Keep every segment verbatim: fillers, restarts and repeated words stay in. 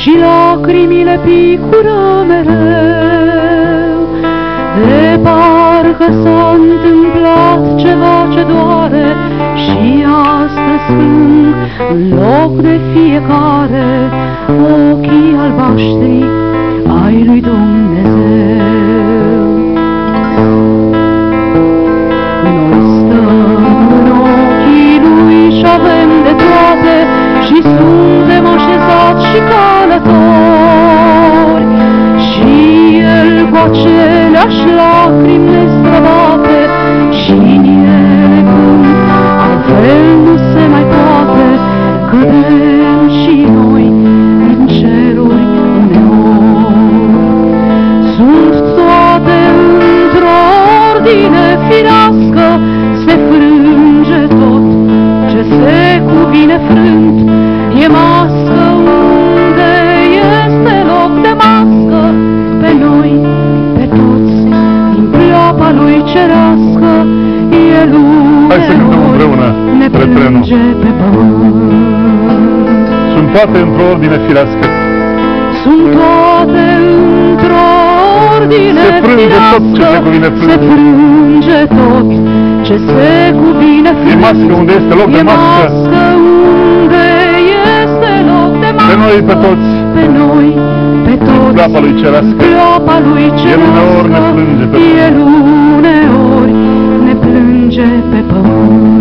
și lacrimile picură mereu. De parcă s-a întâmplat ceva ce doare și astăzi plâng în loc de fiecare ochii albaștri ai lui Dumnezeu. Noi stăm în ochii lui și avem de toate și suntem așezați și călători, și El cu aceleași lacrimi ne străbate și în ele când altfel nu se mai poate, cădem și noi în ceruri uneori. Sunt toate într-o ordine firească, se frânge tot ce se cuvine frânt, e mască unde este loc de mască, pe noi, pe toți, din pleoapa lui cerească, El uneori ne plânge pe pământ. Sunt toate într-o ordine firească. Sunt toate într-o ordine se frânge tot ce se cuvine frânge. Se frânge tot ce se cuvine frânge. E mască unde este loc de mască. E mască unde este loc de mască. Pe noi, pe toți. Pe noi, pe toți. Pleoapa lui cerească. Pleoapa lui cerească. El uneori ne plânge pe pământ. El uneori ne plânge pe pământ.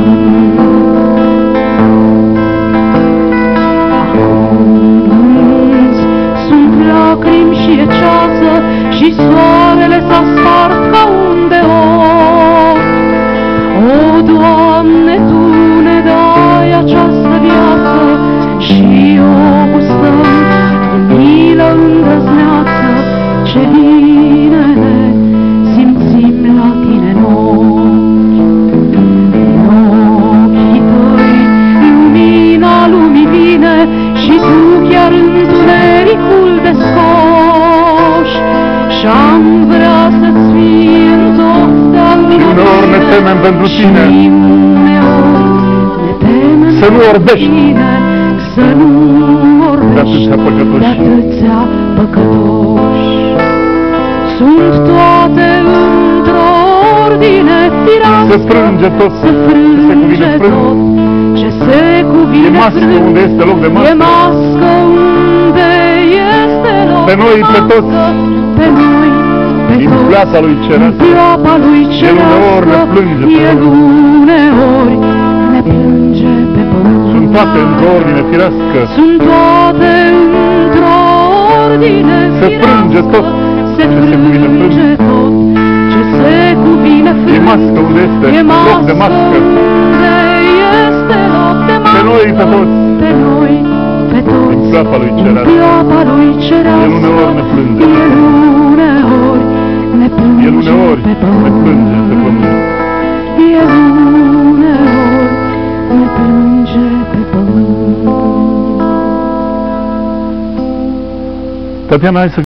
Lacrimi și e ceață și soarele s-a spart ca un de ochi. O, Doamne, Tu ne dai această viață și o gustăm de milă îndrăzneață, ce bine ne simțim la Tine în ochi. În ochii Tăi lumina lumii vine și Tu chiar întunericul descoși, și-am vrea să-ți fii în tot de-al Și uneori ne temem pentru Tine, și uneori ne temem să nu orbești Tine, să nu orbești de atâția păcătoși. de atâția păcătoși. Sunt toate într-o ordine firească, se frânge tot se frânge tot ce se cuvine e mască frânt. unde este loc de mască. E mască unde este loc pe noi, de pe mască. toți. Pe noi, pe Din toți. pleoapa lui cerească. Din pleoapa lui cerească. El uneori ne plânge pe El pământ. uneori ne plânge pe pământ. Sunt toate într-o ordine firească. Sunt toate într-o ordine se frânge tot se ce se cuvine frânge frânt. tot ce se cuvine frânt. E mască unde este E loc de mască. unde este loc de mască. Pe noi, pe toți. Pe noi, pe toți. Din pleoapa lui Din cerească. pleoapa lui cerească. El uneori ne plânge. El uneori ne plânge El uneori pe pământ. ne plânge pe pământ. El uneori ne plânge pe pământ. Tatiana, hai să